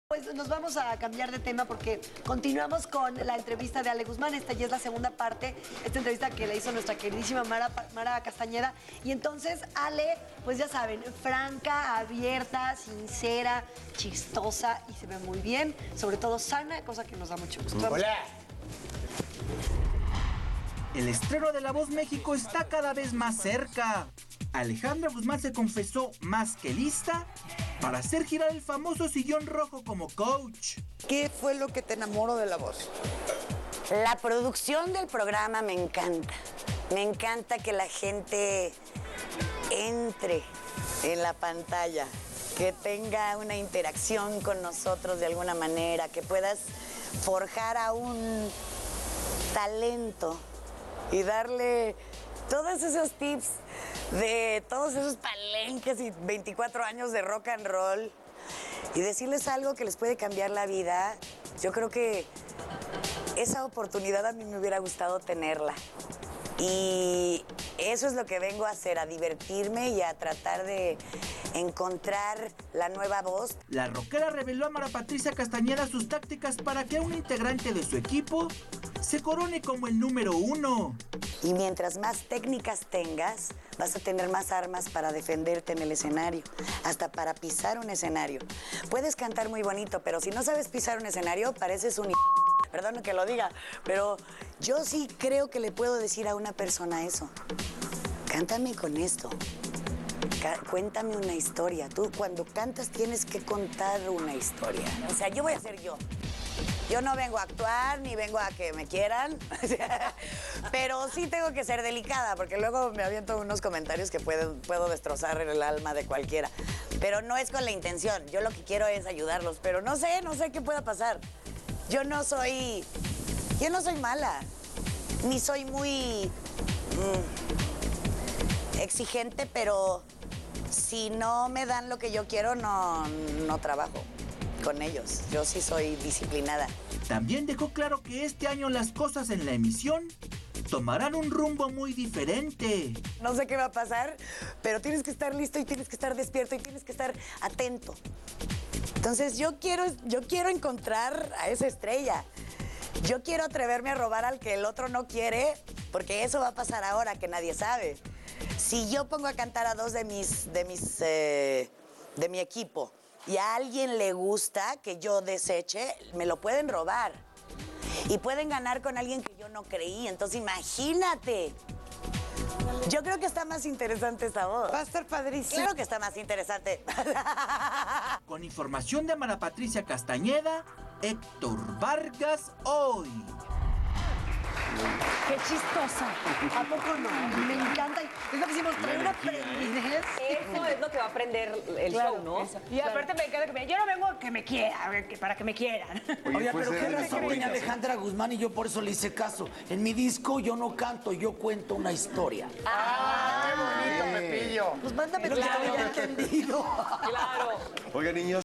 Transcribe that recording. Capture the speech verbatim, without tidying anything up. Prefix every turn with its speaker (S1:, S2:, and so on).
S1: Pues nos vamos a cambiar de tema porque continuamos con la entrevista de Ale Guzmán. Esta ya es la segunda parte, esta entrevista que le hizo nuestra queridísima Mara, Mara Castañeda. Y entonces Ale, pues ya saben, franca, abierta, sincera, chistosa y se ve muy bien, sobre todo sana, cosa que nos da mucho gusto. Vamos.
S2: Hola.
S3: El estreno de La Voz México está cada vez más cerca. Alejandra Guzmán se confesó más que lista para hacer girar el famoso sillón rojo como coach.
S2: ¿Qué fue lo que te enamoró de La Voz?
S4: La producción del programa me encanta. Me encanta que la gente entre en la pantalla, que tenga una interacción con nosotros de alguna manera, que puedas forjar a un talento y darle todos esos tips de todos esos palenques y veinticuatro años de rock and roll y decirles algo que les puede cambiar la vida. Yo creo que esa oportunidad a mí me hubiera gustado tenerla. Y eso es lo que vengo a hacer, a divertirme y a tratar de encontrar la nueva voz.
S3: La rockera reveló a Mara Patricia Castañeda sus tácticas para que un integrante de su equipo se corone como el número uno.
S4: Y mientras más técnicas tengas, vas a tener más armas para defenderte en el escenario, hasta para pisar un escenario. Puedes cantar muy bonito, pero si no sabes pisar un escenario, pareces un... Perdón que lo diga, pero yo sí creo que le puedo decir a una persona eso. Cántame con esto. Cá- cuéntame una historia. Tú cuando cantas tienes que contar una historia. O sea, yo voy a ser yo. Yo no vengo a actuar, ni vengo a que me quieran, pero sí tengo que ser delicada, porque luego me aviento unos comentarios que pueden, puedo destrozar el alma de cualquiera. Pero no es con la intención, yo lo que quiero es ayudarlos, pero no sé, no sé qué pueda pasar. Yo no soy, yo no soy mala, ni soy muy mm, exigente, pero si no me dan lo que yo quiero, no, no trabajo con ellos. Yo sí soy disciplinada.
S3: También dejó claro que este año las cosas en la emisión tomarán un rumbo muy diferente.
S4: No sé qué va a pasar, pero tienes que estar listo y tienes que estar despierto y tienes que estar atento. Entonces yo quiero, yo quiero encontrar a esa estrella. Yo quiero atreverme a robar al que el otro no quiere, porque eso va a pasar ahora que nadie sabe. Si yo pongo a cantar a dos de mis, de mis, eh, de mi equipo, y a alguien le gusta que yo deseche, me lo pueden robar. Y pueden ganar con alguien que yo no creí. Entonces, imagínate. Yo creo que está más interesante esa voz.
S2: Va a estar padrísimo.
S4: Claro que está más interesante.
S3: Con información de Mara Patricia Castañeda, Héctor Vargas hoy.
S1: ¡Qué chistosa! ¿A poco no? Me encanta. Es lo que hicimos, trae una prendidez.
S5: Eso es lo que va a aprender el
S1: Claro,
S5: show, ¿no?
S1: eso,
S5: Y
S1: claro.
S5: aparte me encanta que me... Yo no vengo a que me quieran, que- para que me quieran.
S6: Oye, pero qué razón tiene Alejandra Guzmán y yo por eso le hice caso. En mi disco yo no canto, yo cuento una historia.
S2: ¡Ah, qué bonito, Pepillo!
S1: Pues mándame
S6: Lo que
S1: claro.
S6: había entendido.
S5: Claro.
S7: Oiga, niños.